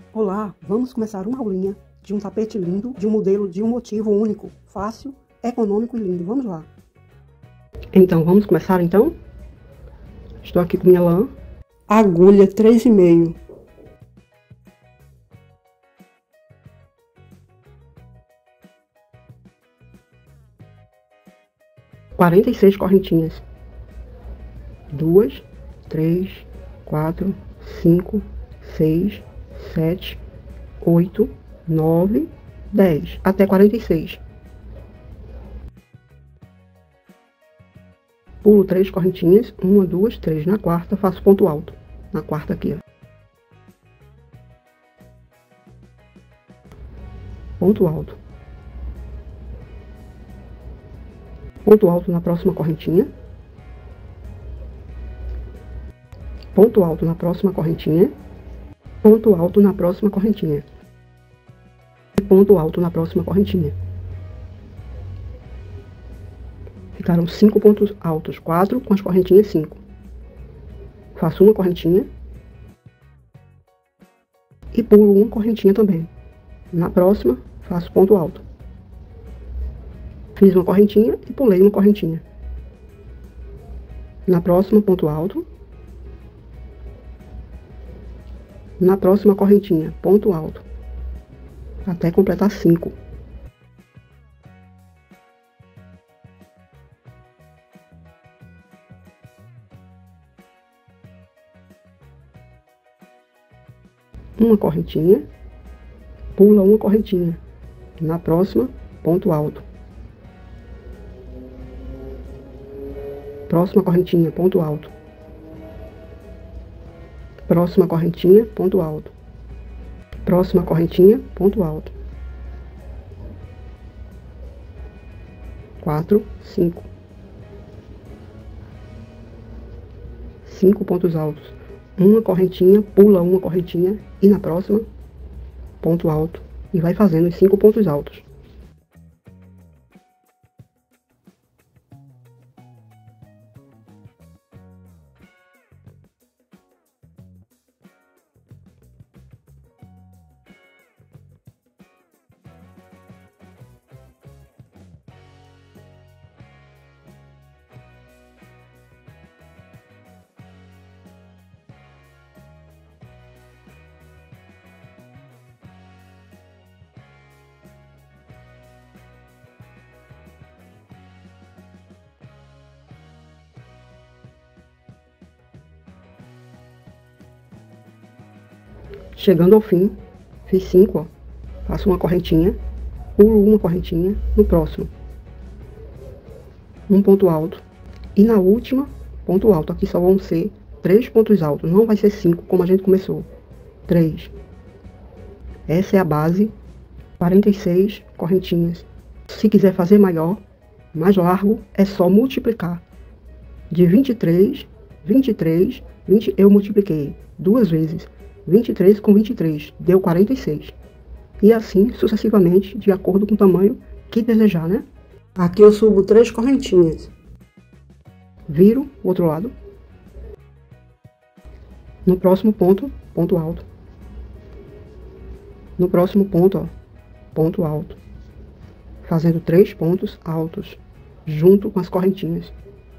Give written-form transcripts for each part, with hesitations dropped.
Olá, vamos começar uma aulinha de um tapete lindo, de um modelo de um motivo único, fácil, econômico e lindo. Vamos lá. Então, vamos começar então? Estou aqui com minha lã. Agulha 3,5. Quarenta e seis correntinhas. 2, 3, 4, 5, 6, 7, 8, 9, 10, até 46. Pulo 3 correntinhas, 1, 2, 3. Na quarta, faço ponto alto. Na quarta aqui, ó. Ponto alto. Ponto alto na próxima correntinha. Ponto alto na próxima correntinha. Ponto alto na próxima correntinha. E ponto alto na próxima correntinha. Ficaram 5 pontos altos, 4 com as correntinhas 5. Faço uma correntinha. E pulo uma correntinha também. Na próxima, faço ponto alto. Fiz uma correntinha e pulei uma correntinha. Na próxima, ponto alto. Na próxima correntinha, ponto alto. Até completar 5. Uma correntinha, pula uma correntinha. Na próxima, ponto alto. Próxima correntinha, ponto alto. Próxima correntinha, ponto alto. Próxima correntinha, ponto alto. 4, 5. 5 pontos altos. Uma correntinha, pula uma correntinha e na próxima, ponto alto. E vai fazendo os 5 pontos altos. Chegando ao fim, fiz 5, ó. Faço uma correntinha, pulo uma correntinha no próximo. Um ponto alto. E na última, ponto alto. Aqui só vão ser 3 pontos altos, não vai ser 5 como a gente começou. 3. Essa é a base, 46 correntinhas. Se quiser fazer maior, mais largo, é só multiplicar. De 23, 23, 20, eu multipliquei 2 vezes. 23 com 23, deu 46. E assim, sucessivamente, de acordo com o tamanho que desejar, né? Aqui eu subo 3 correntinhas. Viro o outro lado. No próximo ponto, ponto alto. No próximo ponto, ó, ponto alto. Fazendo 3 pontos altos, junto com as correntinhas.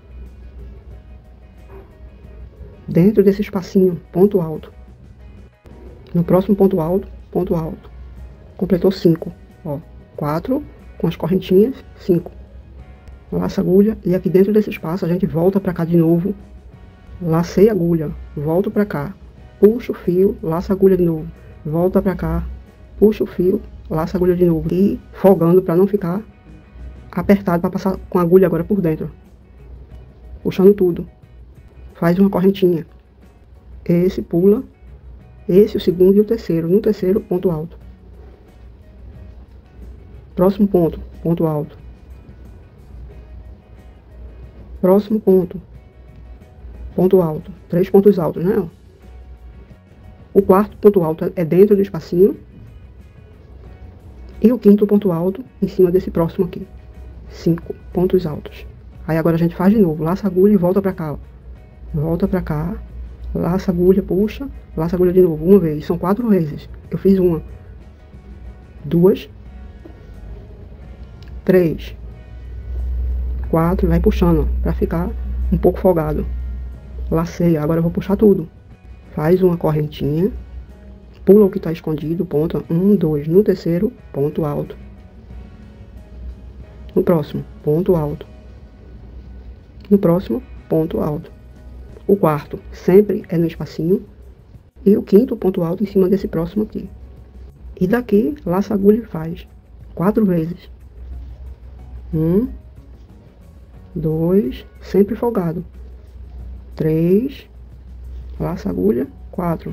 Dentro desse espacinho, ponto alto. No próximo ponto alto, ponto alto. Completou 5, ó. 4 com as correntinhas, 5. Laça a agulha e aqui dentro desse espaço a gente volta pra cá de novo. Lacei a agulha, volto pra cá. Puxo o fio, laça a agulha de novo. Volta pra cá, puxo o fio, laça a agulha de novo. E folgando pra não ficar apertado, pra passar com a agulha agora por dentro. Puxando tudo. Faz uma correntinha. Esse pula. Esse, o segundo e o terceiro. No terceiro, ponto alto. Próximo ponto, ponto alto. Próximo ponto, ponto alto. 3 pontos altos, né? O quarto ponto alto é dentro do espacinho. E o quinto ponto alto em cima desse próximo aqui. 5 pontos altos. Aí agora a gente faz de novo. Laça a agulha e volta pra cá, ó. Volta pra cá. laça, agulha, puxa, laça, agulha de novo, uma vez. São 4 vezes. Eu fiz uma, 2, 3, 4, vai puxando, pra ficar um pouco folgado. Lacei, agora eu vou puxar tudo. Faz uma correntinha, pula o que tá escondido, ponta, 1, 2, no terceiro, ponto alto. No próximo, ponto alto. No próximo, ponto alto. O quarto sempre é no espacinho. E o quinto ponto alto em cima desse próximo aqui. E daqui, laça, agulha e faz 4 vezes. 1, 2, sempre folgado. 3, laça, agulha, 4.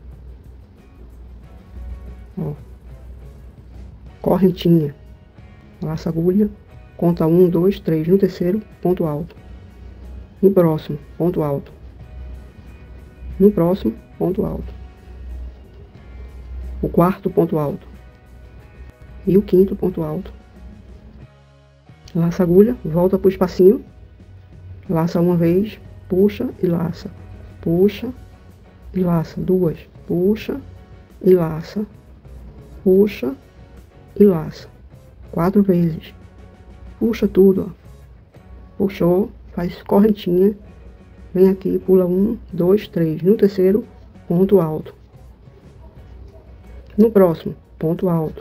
Ó. Correntinha. Laça, agulha, conta 1, 2, 3. No terceiro, ponto alto. No próximo, ponto alto. No próximo, ponto alto. O quarto ponto alto. E o quinto ponto alto. Laça, agulha, volta pro espacinho. Laça uma vez, puxa e laça. Puxa e laça. 2. Puxa e laça. Puxa e laça. 4 vezes. Puxa tudo, ó. Puxou, faz correntinha. Vem aqui, pula 1, 2, 3. No terceiro, ponto alto. No próximo, ponto alto.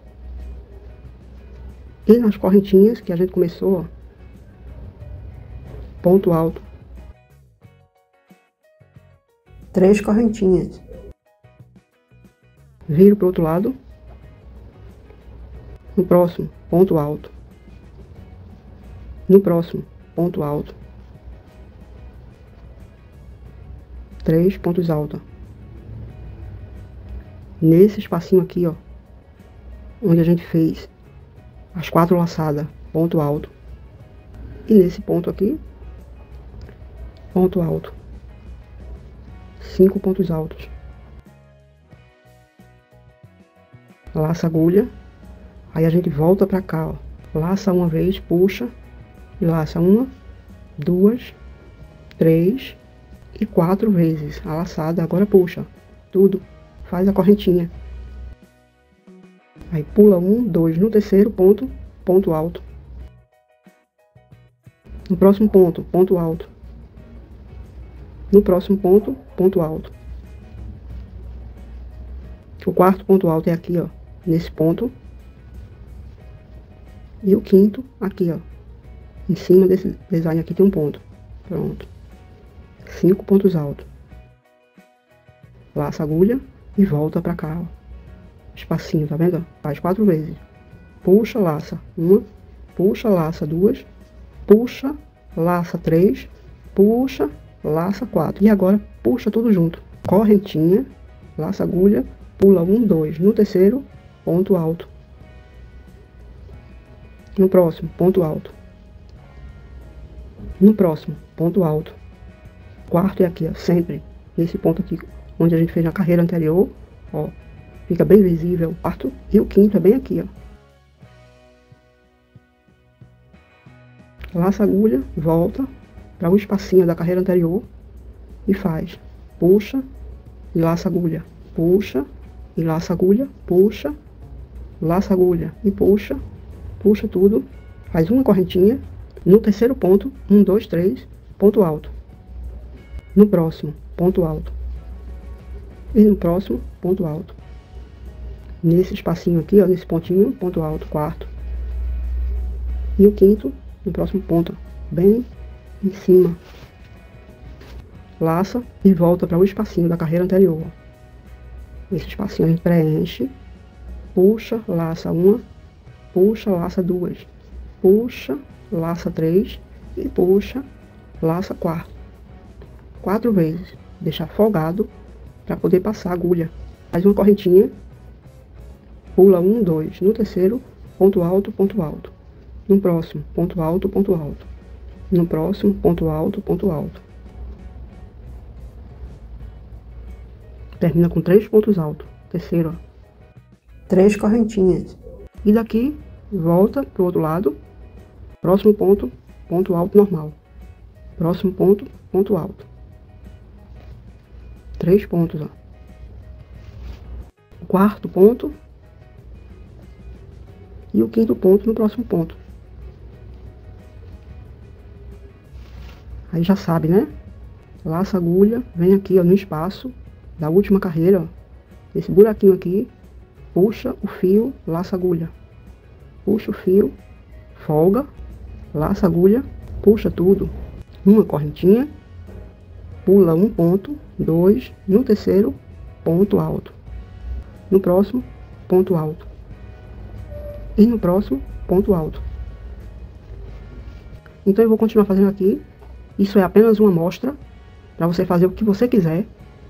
E nas correntinhas que a gente começou, ó, ponto alto. 3 correntinhas. Viro pro outro lado. No próximo, ponto alto. No próximo, ponto alto. 3 pontos altos. Nesse espacinho aqui, ó, onde a gente fez as 4 laçadas, ponto alto. E nesse ponto aqui, ponto alto. 5 pontos altos. Laça, agulha. Aí a gente volta pra cá, ó. Laça uma vez, puxa. E laça 1, 2, 3 e 4 vezes a laçada. Agora puxa tudo, faz a correntinha. Aí pula 1, 2, no terceiro ponto, ponto alto. No próximo ponto, ponto alto. No próximo ponto, ponto alto. O quarto ponto alto é aqui, ó, nesse ponto. E o quinto aqui, ó, em cima desse design aqui tem um ponto. Pronto. 5 pontos altos. Laça, agulha e volta pra cá, ó. Espacinho, tá vendo? Faz 4 vezes. Puxa, laça 1, puxa, laça 2, puxa, laça 3, puxa, laça 4. E agora puxa tudo junto. Correntinha, laça, agulha, pula 1, 2. No terceiro, ponto alto. No próximo, ponto alto. No próximo, ponto alto. Quarto é aqui, ó, sempre nesse ponto aqui, onde a gente fez na carreira anterior, ó. Fica bem visível o quarto. E o quinto é bem aqui, ó. Laça, agulha, volta para o espacinho da carreira anterior e faz. Puxa e laça, agulha. Puxa e laça, agulha. Puxa, laça, agulha e puxa. Puxa tudo. Faz uma correntinha. No terceiro ponto, 1, 2, 3, ponto alto. No próximo, ponto alto. E no próximo, ponto alto. Nesse espacinho aqui, ó, nesse pontinho, ponto alto, quarto. E o quinto, no próximo ponto, bem em cima. Laça e volta para o espacinho da carreira anterior. Esse espacinho a gente preenche. Puxa, laça 1, puxa, laça 2, puxa, laça 3 e puxa, laça 4. 4 vezes. Deixar folgado para poder passar a agulha. Faz uma correntinha. Pula 1, 2. No terceiro, ponto alto, ponto alto. No próximo, ponto alto, ponto alto. No próximo, ponto alto, ponto alto. Termina com 3 pontos altos. Terceiro, ó. 3 correntinhas. E daqui, volta pro outro lado. Próximo ponto, ponto alto normal. Próximo ponto, ponto alto. 3 pontos, ó. O quarto ponto e o quinto ponto no próximo ponto. Aí já sabe, né? Laça a agulha, vem aqui, ó, no espaço da última carreira, ó, esse buraquinho aqui, puxa o fio, laça a agulha, puxa o fio, folga, laça a agulha, puxa tudo, uma correntinha, pula um ponto, 2, no terceiro, ponto alto, no próximo, ponto alto, e no próximo, ponto alto. Então eu vou continuar fazendo aqui. Isso é apenas uma amostra para você fazer o que você quiser.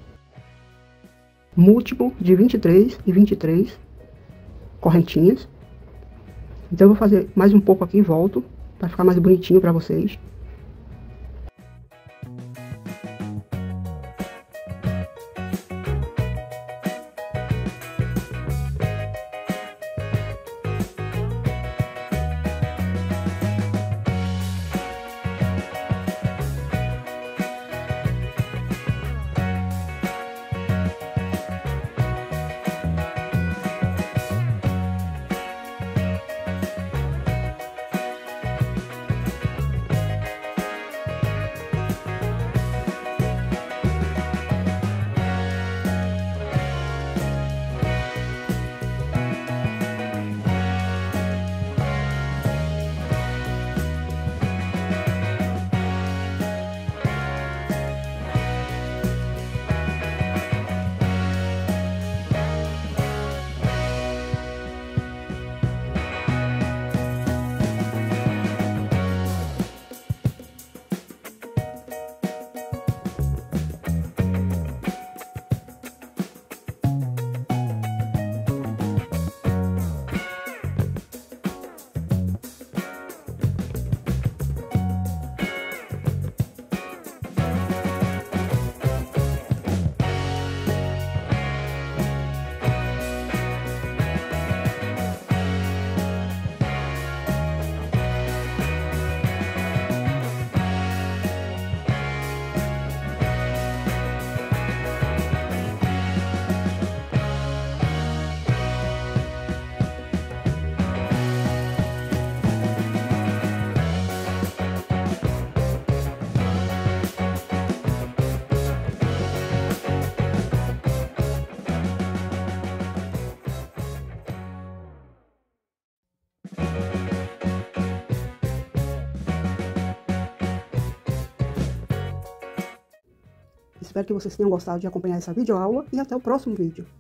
Múltiplo de 23 e 23 correntinhas. Então eu vou fazer mais um pouco aqui e volto para ficar mais bonitinho para vocês. Espero que vocês tenham gostado de acompanhar essa videoaula e até o próximo vídeo.